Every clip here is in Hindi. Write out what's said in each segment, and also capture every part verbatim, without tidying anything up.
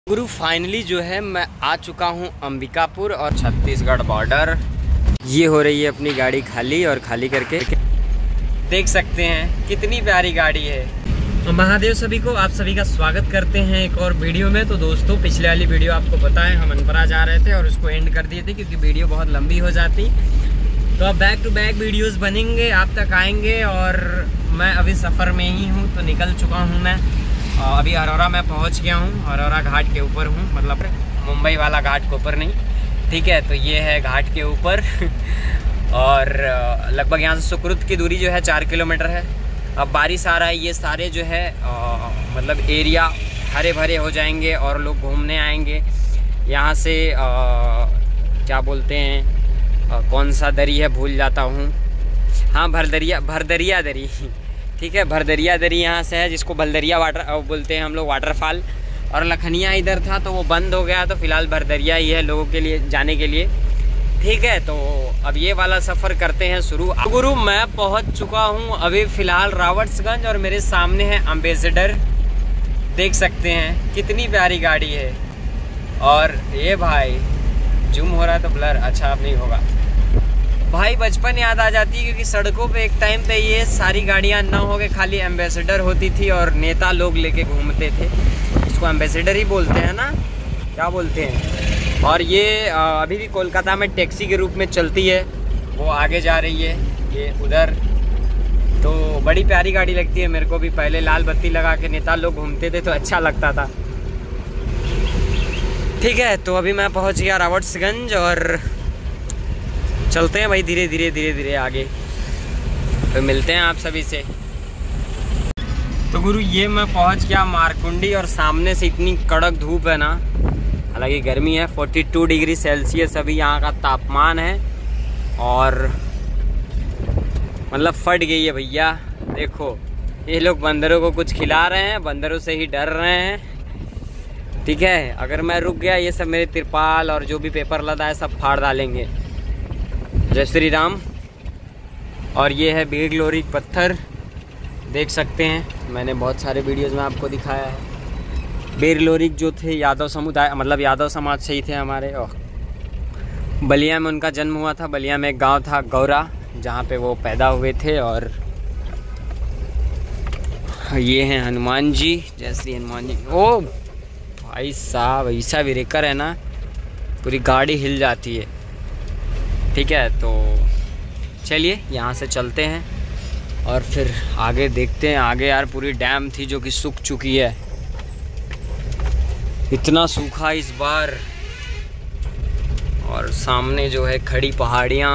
गुरु फाइनली जो है मैं आ चुका हूँ अंबिकापुर और छत्तीसगढ़ बॉर्डर। ये हो रही है अपनी गाड़ी खाली और खाली करके देख सकते हैं कितनी प्यारी गाड़ी है। महादेव सभी को, आप सभी का स्वागत करते हैं एक और वीडियो में। तो दोस्तों पिछले वाली वीडियो आपको पता है हम अनपरा जा रहे थे और उसको एंड कर दिए थे क्योंकि वीडियो बहुत लंबी हो जाती। तो अब बैक टू बैक वीडियोस बनेंगे, आप तक आएंगे। और मैं अभी सफ़र में ही हूँ, तो निकल चुका हूँ मैं। अभी अरोरा में पहुँच गया हूँ, अरोरा घाट के ऊपर हूँ, मतलब मुंबई वाला घाट के ऊपर नहीं, ठीक है। तो ये है घाट के ऊपर और लगभग यहाँ से सुकृत की दूरी जो है चार किलोमीटर है। अब बारिश आ रहा है, ये सारे जो है आ, मतलब एरिया हरे भरे हो जाएंगे और लोग घूमने आएंगे यहाँ से। आ, क्या बोलते हैं, आ, कौन सा दरी है भूल जाता हूँ, हाँ भरदरिया भरदरिया दरी, ठीक है। भरदरिया दरी यहाँ से है, जिसको भलदरिया वाटर बोलते हैं हम लोग, वाटरफॉल। और लखनिया इधर था तो वो बंद हो गया, तो फिलहाल भरदरिया ही है लोगों के लिए जाने के लिए, ठीक है। तो अब ये वाला सफ़र करते हैं शुरू। गुरु मैं पहुंच चुका हूं अभी फ़िलहाल रावर्ट्सगंज और मेरे सामने है एम्बेसडर, देख सकते हैं कितनी प्यारी गाड़ी है। और ये भाई जूम हो रहा है तो ब्लर, अच्छा अब नहीं होगा भाई। बचपन याद आ जाती है क्योंकि सड़कों पे एक टाइम पे ये सारी गाड़ियां ना हो के खाली एम्बेसडर होती थी और नेता लोग लेके घूमते थे। इसको एम्बेसडर ही बोलते हैं ना, क्या बोलते हैं। और ये अभी भी कोलकाता में टैक्सी के रूप में चलती है, वो आगे जा रही है ये उधर। तो बड़ी प्यारी गाड़ी लगती है मेरे को भी। पहले लाल बत्ती लगा के नेता लोग घूमते थे तो अच्छा लगता था, ठीक है। तो अभी मैं पहुंच गया रावर्ट्सगंज और चलते हैं भाई धीरे धीरे धीरे धीरे आगे, तो मिलते हैं आप सभी से। तो गुरु ये मैं पहुंच गया मारकुंडी और सामने से इतनी कड़क धूप है ना, हालांकि गर्मी है, बयालीस डिग्री सेल्सियस अभी यहाँ का तापमान है। और मतलब फट गई है भैया। देखो ये लोग बंदरों को कुछ खिला रहे हैं, बंदरों से ही डर रहे हैं, ठीक है। अगर मैं रुक गया ये सब मेरे तिरपाल और जो भी पेपर लदा है सब फाड़ डालेंगे। जय श्री राम। और ये है बीर ग्लोरी पत्थर, देख सकते हैं, मैंने बहुत सारे वीडियोस में आपको दिखाया है। बीर ग्लोरिक जो थे यादव समुदाय, मतलब यादव समाज से ही थे हमारे। और बलिया में उनका जन्म हुआ था। बलिया में एक गांव था गौरा, जहाँ पे वो पैदा हुए थे। और ये हैं हनुमान जी, जय श्री हनुमान जी। ओ भाई साहब ऐसा ब्रेकर है ना, पूरी गाड़ी हिल जाती है, ठीक है। तो चलिए यहाँ से चलते हैं और फिर आगे देखते हैं। आगे यार पूरी डैम थी जो कि सूख चुकी है, इतना सूखा इस बार। और सामने जो है खड़ी पहाड़ियाँ,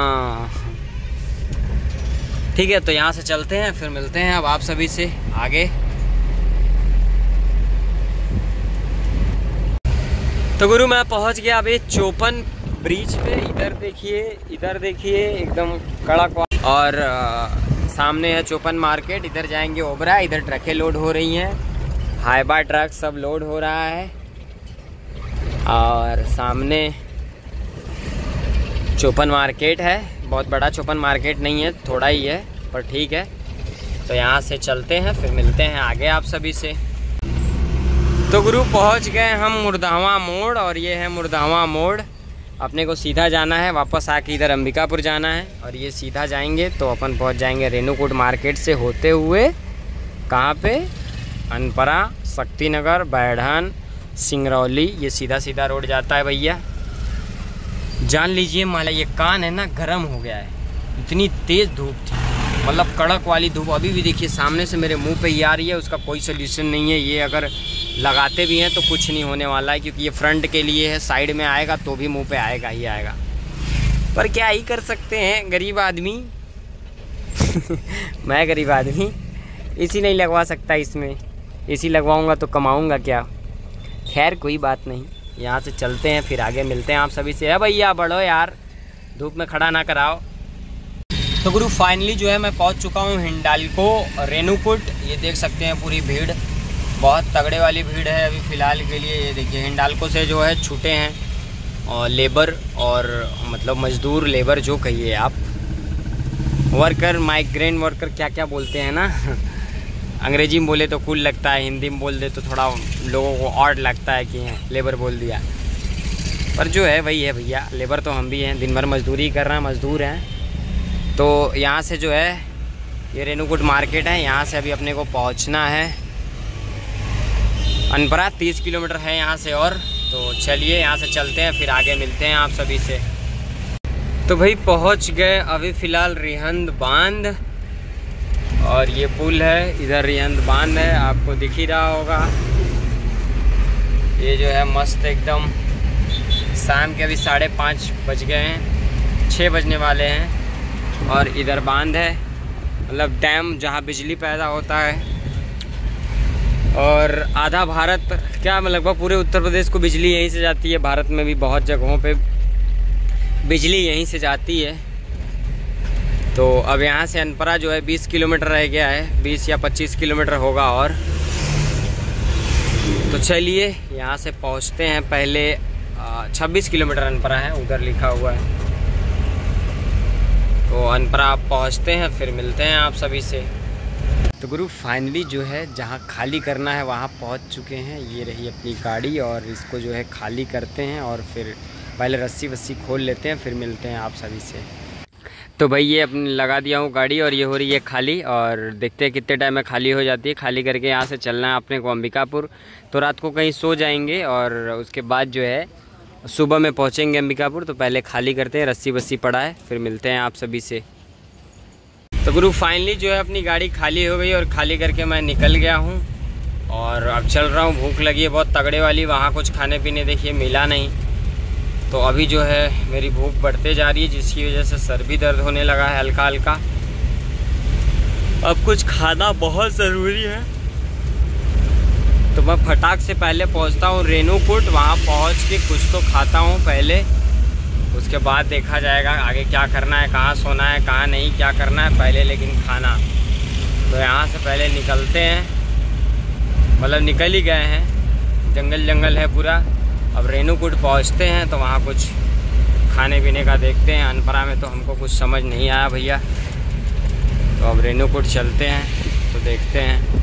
ठीक है। तो यहाँ से चलते हैं, फिर मिलते हैं अब आप सभी से आगे। तो गुरु मैं पहुँच गया अभी चौपन ब्रिज पे। इधर देखिए, इधर देखिए एकदम कड़क। और आ, सामने है चौपन मार्केट, इधर जाएंगे ओबरा। इधर ट्रकें लोड हो रही हैं, हाईबा ट्रक सब लोड हो रहा है। और सामने चौपन मार्केट है, बहुत बड़ा चौपन मार्केट नहीं है, थोड़ा ही है पर ठीक है। तो यहाँ से चलते हैं, फिर मिलते हैं आगे आप सभी से। तो गुरु पहुँच गए हम मुर्दावा मोड़, और ये है मुर्दावा मोड़। अपने को सीधा जाना है, वापस आके इधर अंबिकापुर जाना है। और ये सीधा जाएंगे तो अपन पहुंच जाएंगे रेणुकूट मार्केट से होते हुए कहाँ पे, अनपरा, शक्तिनगर, बैढ़न, सिंगरौली। ये सीधा सीधा रोड जाता है भैया। जान लीजिए माला ये कान है ना गर्म हो गया है, इतनी तेज़ धूप थी, मतलब कड़क वाली धूप। अभी भी देखिए सामने से मेरे मुँह पे ही आ रही है, उसका कोई सोल्यूशन नहीं है। ये अगर लगाते भी हैं तो कुछ नहीं होने वाला है, क्योंकि ये फ्रंट के लिए है, साइड में आएगा तो भी मुंह पे आएगा ही आएगा। पर क्या ही कर सकते हैं, गरीब आदमी मैं गरीब आदमी, एसी नहीं लगवा सकता इसमें। एसी लगवाऊंगा तो कमाऊंगा क्या। खैर कोई बात नहीं, यहाँ से चलते हैं, फिर आगे मिलते हैं आप सभी से। है भैया बढ़ो यार, धूप में खड़ा ना कराओ। तो गुरु फाइनली जो है मैं पहुँच चुका हूँ हिंडाल्को रेणुकूट। ये देख सकते हैं पूरी भीड़, बहुत तगड़े वाली भीड़ है अभी फ़िलहाल के लिए। ये देखिए हिंडाल्को से जो है छूटे हैं और लेबर, और मतलब मज़दूर, लेबर जो कहिए आप, वर्कर, माइग्रेंट वर्कर, क्या क्या बोलते हैं ना अंग्रेजी में बोले तो कूल लगता है, हिंदी में बोल दे तो थोड़ा लोगों को ऑड लगता है कि लेबर बोल दिया, पर जो है वही है भैया, लेबर तो हम भी हैं, दिन भर मजदूरी कर रहे हैं, मजदूर हैं। तो यहाँ से जो है ये रेणुकूट मार्केट है, यहाँ से अभी अपने को पहुँचना है अनपरा, तीस किलोमीटर है यहाँ से। और तो चलिए यहाँ से चलते हैं, फिर आगे मिलते हैं आप सभी से। तो भाई पहुँच गए अभी फ़िलहाल रिहंद बांध, और ये पुल है, इधर रिहंद बांध है, आपको दिख ही रहा होगा। ये जो है मस्त एकदम, शाम के अभी साढ़े पाँच बज गए हैं, छः बजने वाले हैं, और इधर बांध है, मतलब डैम जहाँ बिजली पैदा होता है। और आधा भारत क्या लगभग पूरे उत्तर प्रदेश को बिजली यहीं से जाती है, भारत में भी बहुत जगहों पे बिजली यहीं से जाती है। तो अब यहाँ से अनपरा जो है बीस किलोमीटर रह गया है, बीस या पच्चीस किलोमीटर होगा। और तो चलिए यहाँ से पहुँचते हैं, पहले छब्बीस किलोमीटर अनपरा है, उधर लिखा हुआ है। तो अनपरा पहुँचते हैं, फिर मिलते हैं आप सभी से। तो गुरु फाइनली जो है जहाँ खाली करना है वहाँ पहुँच चुके हैं। ये रही अपनी गाड़ी, और इसको जो है खाली करते हैं, और फिर पहले रस्सी वस्सी खोल लेते हैं, फिर मिलते हैं आप सभी से। तो भाई ये अपनी लगा दिया हूँ गाड़ी, और ये हो रही है खाली, और देखते हैं कितने टाइम में खाली हो जाती है। खाली करके यहाँ से चलना है अपने को अंबिकापुर। तो रात को कहीं सो जाएंगे, और उसके बाद जो है सुबह में पहुँचेंगे अंबिकापुर। तो पहले खाली करते हैं, रस्सी वस्सी पड़ा है, फिर मिलते हैं आप सभी से। तो गुरु फाइनली जो है अपनी गाड़ी खाली हो गई, और खाली करके मैं निकल गया हूँ, और अब चल रहा हूँ। भूख लगी है बहुत तगड़े वाली, वहाँ कुछ खाने पीने देखिए मिला नहीं। तो अभी जो है मेरी भूख बढ़ते जा रही है, जिसकी वजह से सर भी दर्द होने लगा है हल्का हल्का। अब कुछ खाना बहुत ज़रूरी है, तो मैं फटाक से पहले पहुंचता हूं रेणुकूट। वहां पहुंच के कुछ तो खाता हूं पहले, उसके बाद देखा जाएगा आगे क्या करना है, कहाँ सोना है, कहाँ नहीं, क्या करना है पहले, लेकिन खाना। तो यहाँ से पहले निकलते हैं, मतलब निकल ही गए हैं, जंगल जंगल है पूरा। अब रेणुकूट पहुँचते हैं, तो वहाँ कुछ खाने पीने का देखते हैं। अनपरा में तो हमको कुछ समझ नहीं आया भैया, तो अब रेणुकूट चलते हैं, तो देखते हैं।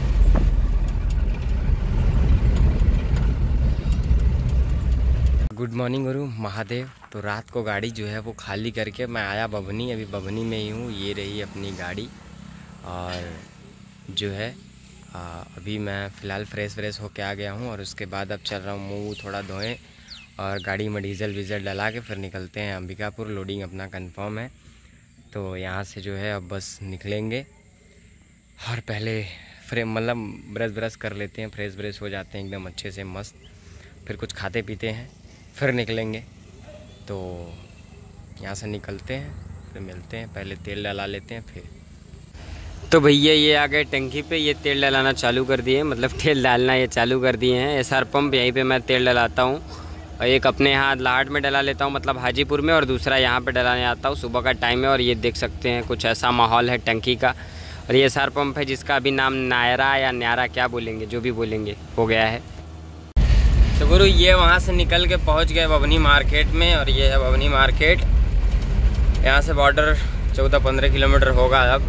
गुड मॉर्निंग गुरु महादेव। तो रात को गाड़ी जो है वो खाली करके मैं आया बभनी, अभी बभनी में ही हूँ। ये रही अपनी गाड़ी, और जो है आ, अभी मैं फ़िलहाल फ्रेश फ्रेश होके आ गया हूँ, और उसके बाद अब चल रहा हूँ मुँह थोड़ा धोएं, और गाड़ी में डीजल वीज़ल डला के फिर निकलते हैं अंबिकापुर। लोडिंग अपना कंफर्म है, तो यहाँ से जो है अब बस निकलेंगे, और पहले फ्रे मतलब ब्रश ब्रश कर लेते हैं, फ्रेश ब्रेश हो जाते हैं एकदम अच्छे से मस्त, फिर कुछ खाते पीते हैं, फिर निकलेंगे। तो यहाँ से निकलते हैं, फिर मिलते हैं, पहले तेल डला लेते हैं फिर। तो भैया ये आ गए टंकी पे, ये तेल डलाना चालू कर दिए, मतलब तेल डालना ये चालू कर दिए हैं। एस आर पंप, यहीं पे मैं तेल डलाता हूँ, और एक अपने यहाँ लाहट में डला लेता हूँ, मतलब हाजीपुर में, और दूसरा यहाँ पे डलाने आता हूँ। सुबह का टाइम है, और ये देख सकते हैं कुछ ऐसा माहौल है टंकी का। और ये एस आर पंप है जिसका अभी नाम नायरा या न्यारा क्या बोलेंगे, जो भी बोलेंगे, हो गया है। तो गुरु ये वहाँ से निकल के पहुँच गए बभनी मार्केट में, और ये है बभनी मार्केट। यहाँ से बॉर्डर चौदह पंद्रह किलोमीटर होगा। अब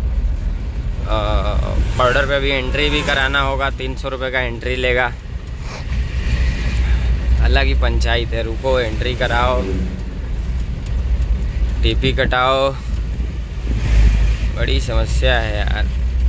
बॉर्डर पे भी एंट्री भी कराना होगा, तीन सौ रुपये का एंट्री लेगा। अलग ही पंचायत है, रुको एंट्री कराओ, टीपी कटाओ, बड़ी समस्या है यार।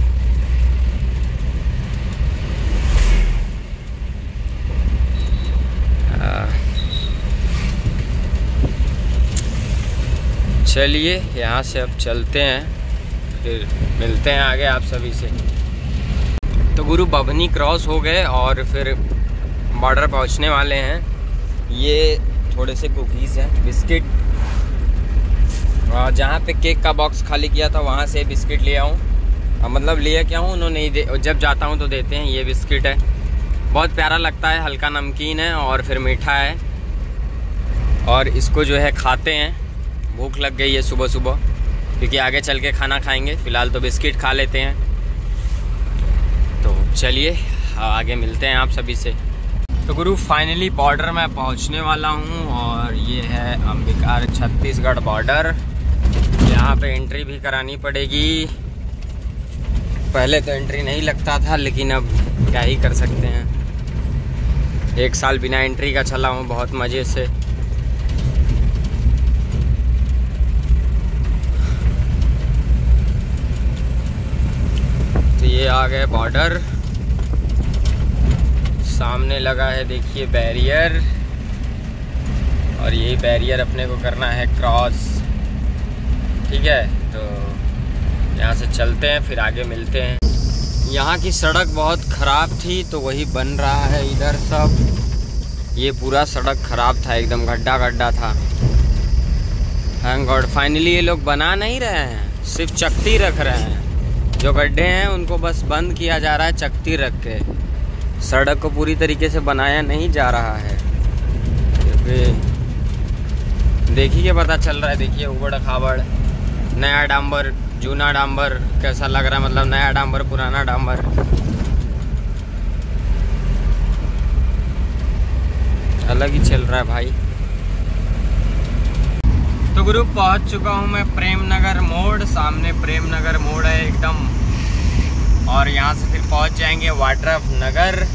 चलिए यहाँ से अब चलते हैं, फिर मिलते हैं आगे आप सभी से। तो गुरु बभनी क्रॉस हो गए, और फिर बॉर्डर पहुँचने वाले हैं। ये थोड़े से कुकीज़ हैं, बिस्किट, और जहाँ पे केक का बॉक्स खाली किया था वहाँ से बिस्किट ले आऊँ, मतलब लिया क्या हूँ, उन्होंने दे, जब जाता हूँ तो देते हैं। ये बिस्किट है, बहुत प्यारा लगता है, हल्का नमकीन है और फिर मीठा है। और इसको जो है खाते हैं, भूख लग गई है सुबह सुबह, क्योंकि आगे चल के खाना खाएंगे। फ़िलहाल तो बिस्किट खा लेते हैं। तो चलिए आगे मिलते हैं आप सभी से। तो गुरु फाइनली बॉर्डर में पहुंचने वाला हूं, और ये है अंबिका छत्तीसगढ़ बॉर्डर। यहाँ पे एंट्री भी करानी पड़ेगी, पहले तो एंट्री नहीं लगता था, लेकिन अब क्या ही कर सकते हैं। एक साल बिना एंट्री का चला हूँ बहुत मज़े से। तो ये आ गए बॉर्डर, सामने लगा है देखिए बैरियर, और यही बैरियर अपने को करना है क्रॉस। ठीक है, तो यहाँ से चलते हैं, फिर आगे मिलते हैं। यहाँ की सड़क बहुत ख़राब थी, तो वही बन रहा है इधर सब। ये पूरा सड़क ख़राब था, एकदम गड्ढा गड्ढा था। थैंक गॉड फाइनली ये लोग बना नहीं रहे हैं, सिर्फ चकती रख रहे हैं। जो गड्ढे हैं उनको बस बंद किया जा रहा है चकती रख के। सड़क को पूरी तरीके से बनाया नहीं जा रहा है, क्योंकि देखिए पता चल रहा है। देखिए उबड़ खाबड़, नया डांबर जूना डांबर कैसा लग रहा है, मतलब नया डांबर पुराना डांबर। अलग ही चल रहा है भाई। तो ग्रुप पहुंच चुका हूं मैं प्रेम नगर मोड़। सामने प्रेम नगर मोड़ है एकदम, और यहां से फिर पहुंच जाएंगे वाड्रफ नगर।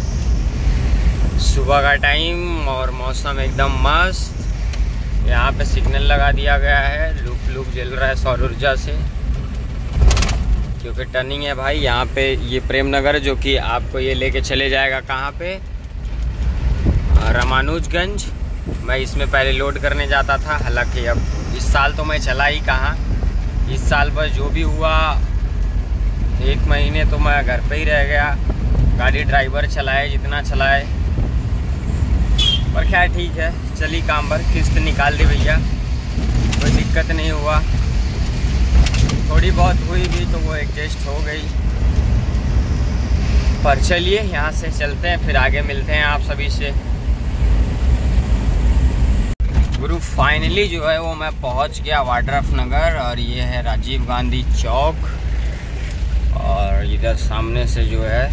सुबह का टाइम और मौसम एकदम मस्त। यहाँ पे सिग्नल लगा दिया गया है, लूप लूप जल रहा है सौर ऊर्जा से, क्योंकि टर्निंग है भाई यहाँ पे। ये प्रेम नगर जो कि आपको ये लेके चले जाएगा कहाँ पे, रामानुजगंज। मैं इसमें पहले लोड करने जाता था, हालांकि अब इस साल तो मैं चला ही कहाँ। इस साल बस जो भी हुआ, एक महीने तो मैं घर पे ही रह गया, गाड़ी ड्राइवर चलाए जितना चलाए। पर क्या ठीक है, चली काम भर, किस्त निकाल दी भैया, कोई दिक्कत नहीं हुआ। थोड़ी बहुत हुई भी तो वो एडजस्ट हो गई। पर चलिए यहाँ से चलते हैं, फिर आगे मिलते हैं आप सभी से। गुरु फाइनली जो है वो मैं पहुँच गया वाड्रफ नगर, और ये है राजीव गांधी चौक, और इधर सामने से जो है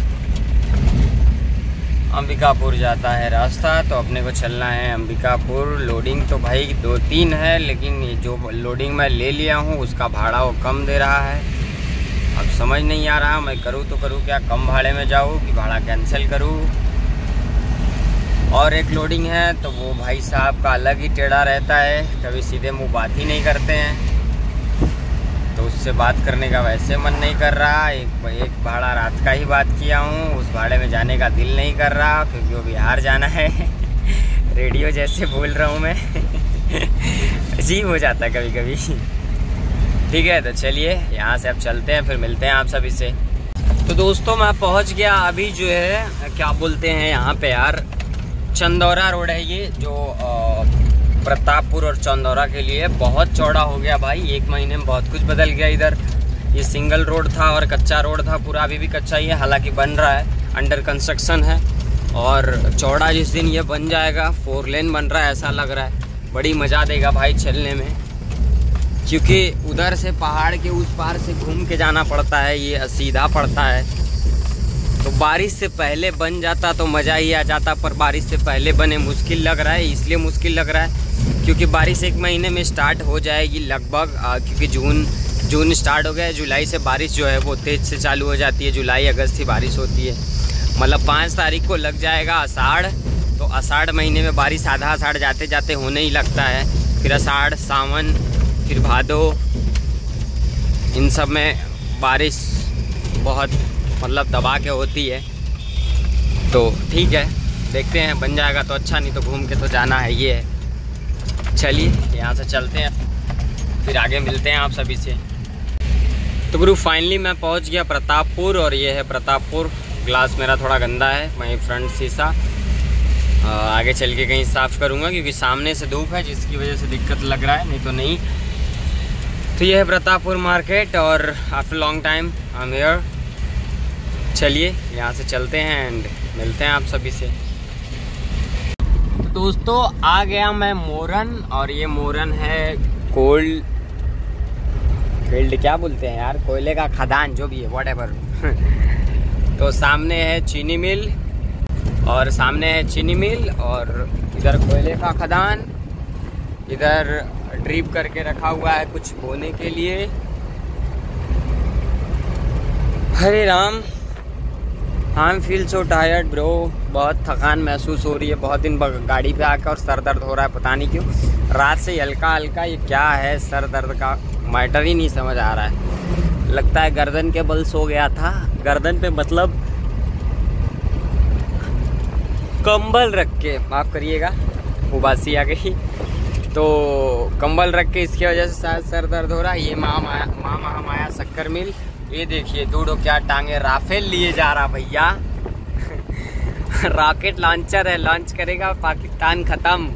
अंबिकापुर जाता है रास्ता। तो अपने को चलना है अंबिकापुर। लोडिंग तो भाई दो तीन है, लेकिन जो लोडिंग मैं ले लिया हूँ उसका भाड़ा वो कम दे रहा है। अब समझ नहीं आ रहा मैं करूँ तो करूँ क्या, कम भाड़े में जाऊँ कि भाड़ा कैंसिल करूँ। और एक लोडिंग है तो वो भाई साहब का अलग ही टेढ़ा रहता है, कभी सीधे मुँह बात ही नहीं करते हैं, तो उससे बात करने का वैसे मन नहीं कर रहा। एक एक भाड़ा रात का ही बात किया हूँ, उस भाड़े में जाने का दिल नहीं कर रहा, क्योंकि वो बिहार जाना है। रेडियो जैसे बोल रहा हूँ मैं, अजीब हो जाता है कभी कभी। ठीक है, तो चलिए यहाँ से अब चलते हैं, फिर मिलते हैं आप सभी से। तो दोस्तों मैं पहुँच गया अभी, जो है क्या बोलते हैं यहाँ पे यार, चंदौरा रोड है ये, जो आ, प्रतापपुर और चंदौरा के लिए बहुत चौड़ा हो गया भाई। एक महीने में बहुत कुछ बदल गया इधर। ये सिंगल रोड था और कच्चा रोड था पूरा, अभी भी कच्चा ही है, हालांकि बन रहा है, अंडर कंस्ट्रक्शन है। और चौड़ा जिस दिन ये बन जाएगा, फोर लेन बन रहा है ऐसा लग रहा है, बड़ी मज़ा देगा भाई चलने में, क्योंकि उधर से पहाड़ के उस पार से घूम के जाना पड़ता है, ये सीधा पड़ता है। तो बारिश से पहले बन जाता तो मज़ा ही आ जाता, पर बारिश से पहले बने मुश्किल लग रहा है। इसलिए मुश्किल लग रहा है क्योंकि बारिश एक महीने में स्टार्ट हो जाएगी लगभग, क्योंकि जून जून स्टार्ट हो गया है। जुलाई से बारिश जो है वो तेज़ से चालू हो जाती है, जुलाई अगस्त से बारिश होती है। मतलब पाँच तारीख को लग जाएगा आषाढ़, तो आषाढ़ महीने में बारिश आधा आषाढ़ जाते जाते होने ही लगता है। फिर आषाढ़, सावन, फिर भादो, इन सब में बारिश बहुत मतलब दबा के होती है। तो ठीक है, देखते हैं बन जाएगा तो अच्छा, नहीं तो घूम के तो जाना है। ये है, चलिए यहाँ से चलते हैं, फिर आगे मिलते हैं आप सभी से। तो ग्रुप फाइनली मैं पहुँच गया प्रतापपुर, और ये है प्रतापपुर। ग्लास मेरा थोड़ा गंदा है, वहीं फ्रंट शीशा आगे चल के कहीं साफ़ करूँगा, क्योंकि सामने से धूप है जिसकी वजह से दिक्कत लग रहा है, नहीं तो नहीं। तो ये है प्रतापपुर मार्केट, और after long time I am here. चलिए यहाँ से चलते हैं एंड मिलते हैं आप सभी से। दोस्तों आ गया मैं मोरन, और ये मोरन है कोल्ड फील्ड, क्या बोलते हैं यार, कोयले का खदान जो भी है, व्हाटएवर। तो सामने है चीनी मिल, और सामने है चीनी मिल, और इधर कोयले का खदान, इधर ड्रिप करके रखा हुआ है कुछ बोने के लिए। Hare Ram. I feel so tired bro. बहुत थकान महसूस हो रही है बहुत दिन गाड़ी पे आकर, और सर दर्द हो रहा है पता नहीं क्यों। रात से हल्का हल्का ये क्या है सर दर्द का मैटर ही नहीं समझ आ रहा है। लगता है गर्दन के बल सो गया था। गर्दन पे मतलब कंबल रख के, माफ़ करिएगा उबासी आ गई, तो कंबल रख के इसकी वजह से शायद सर दर्द हो रहा है। ये माँ माया माँ महामाया शक्कर मिल, ये देखिए दूडो क्या टांगे राफेल लिए जा रहा भैया। रॉकेट लॉन्चर है, लॉन्च करेगा पाकिस्तान खत्म।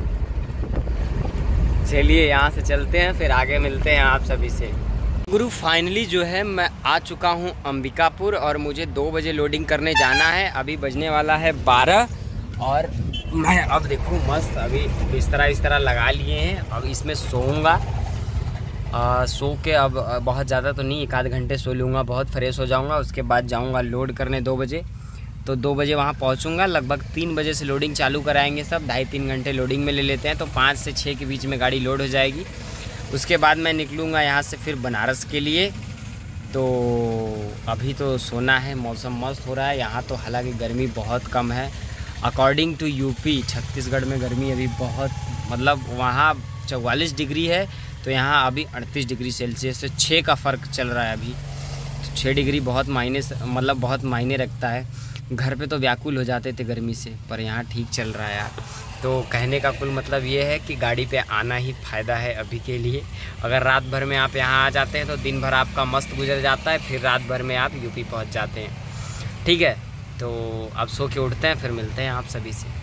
चलिए यहाँ से चलते हैं, फिर आगे मिलते हैं आप सभी से। गुरु फाइनली जो है मैं आ चुका हूँ अंबिकापुर, और मुझे दो बजे लोडिंग करने जाना है। अभी बजने वाला है बारह, और मैं अब देखूँ मस्त अभी बिस्तरा इस तरह लगा लिए हैं। अब इसमें सोऊंगा, सो के अब बहुत ज़्यादा तो नहीं, एक आध घंटे सो लूँगा, बहुत फ्रेश हो जाऊँगा। उसके बाद जाऊँगा लोड करने दो बजे। तो दो बजे वहाँ पहुँचूँगा। लगभग तीन बजे से लोडिंग चालू कराएंगे सब, ढाई तीन घंटे लोडिंग में ले लेते हैं, तो पाँच से छः के बीच में गाड़ी लोड हो जाएगी। उसके बाद मैं निकलूँगा यहाँ से फिर बनारस के लिए। तो अभी तो सोना है, मौसम मस्त हो रहा है यहाँ तो, हालांकि गर्मी बहुत कम है। अकॉर्डिंग टू यूपी छत्तीसगढ़ में गर्मी अभी बहुत, मतलब वहाँ चौवालीस डिग्री है, तो यहाँ अभी अड़तीस डिग्री सेल्सियस से छः का फ़र्क चल रहा है अभी। तो छः डिग्री बहुत मायने मतलब बहुत मायने रखता है। घर पे तो व्याकुल हो जाते थे गर्मी से, पर यहाँ ठीक चल रहा है यार। तो कहने का कुल मतलब ये है कि गाड़ी पे आना ही फ़ायदा है अभी के लिए। अगर रात भर में आप यहाँ आ जाते हैं तो दिन भर आपका मस्त गुजर जाता है, फिर रात भर में आप यूपी पहुँच जाते हैं। ठीक है, तो अब सो के उठते हैं, फिर मिलते हैं आप सभी से।